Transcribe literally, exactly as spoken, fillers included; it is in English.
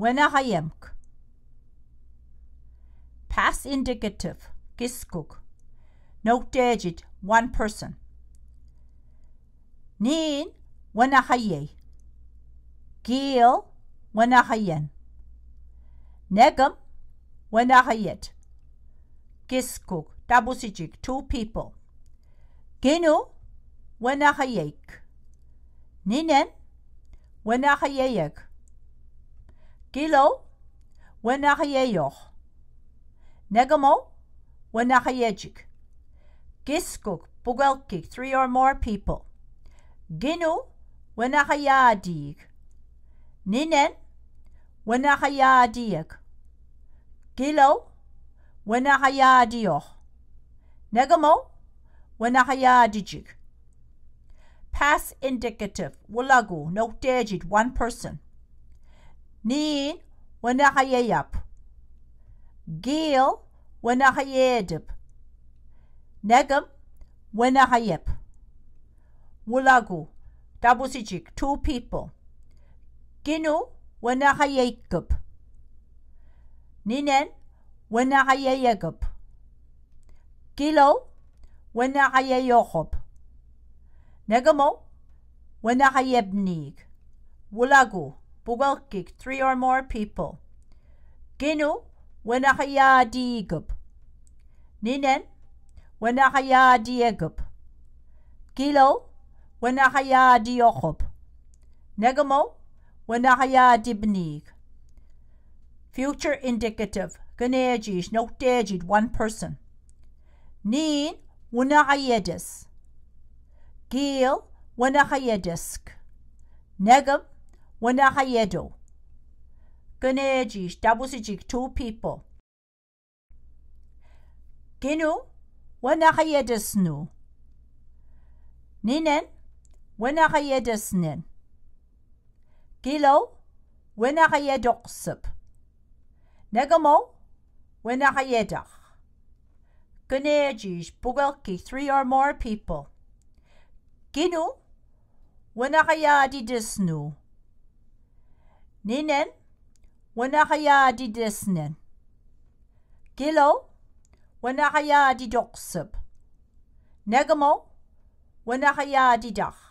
wenahayemk. Past indicative, giskuk. Note digit, one person. Nin, wenahaye. Gil, wenahayen. Negam, wenahayet. Giskuk, dabusijik, two people. Ginu, wenahayek. Ninen, wenahayeyek. Gilo, wenahayeyoch. Negamo, wenahayejik. Giskuk, bugelkik, three or more people. Ginu, wenahayadig. Ninen, wenahayadiek. Gilo, wenahayadioch. Negamo, wenahayadijik. Past indicative, wulagu, no digit, one person. Nin, wenahayeyap. Gil, wenahayedip. Negam, wenahayep. Wulagu, dabusijik, two people. Ginu, wenahayekup. Ninen, wenahayeyegup. Gilo, wenahayeyochop. Negamo, wenahayebnig. Wulagu, bugelkik, three or more people. Ginu, wenahayadigup. Ninen, wenahayadiegup. Gilo, wenahayadiochop. Negamo, wenahayadibnig. Future indicative, ganejish, no digit, one person. Nin, wenahayedis. Gil, wenahayedesk. Negam, wenahayedo. Ganejish, dabusijik, two people. Ginu, wenahayedesnu. Ninen, wenahayedesnin. Gilo, wenahayedoksip. Negamo, wenahayedach. Ganejish, bugelki, three or more people. Ginu, wenahayadidisnu. Ninen, wenahayadidisnin. Gilo, wenahayadidoksip. Negamo, wenahayadidach.